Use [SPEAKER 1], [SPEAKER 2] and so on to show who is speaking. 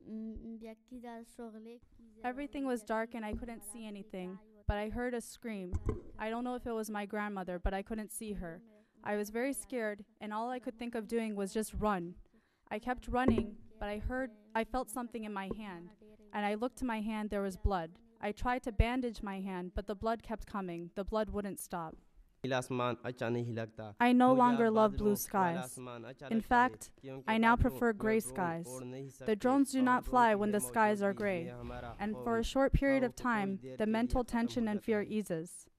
[SPEAKER 1] Everything was dark and I couldn't see anything, but I heard a scream. I don't know if it was my grandmother, but I couldn't see her. I was very scared, and all I could think of doing was just run. I kept running, but I felt something in my hand, and I looked to my hand, there was blood. I tried to bandage my hand, but the blood kept coming. The blood wouldn't stop. I no longer love blue skies. In fact, I now prefer gray skies. The drones do not fly when the skies are gray, and for a short period of time, the mental tension and fear eases.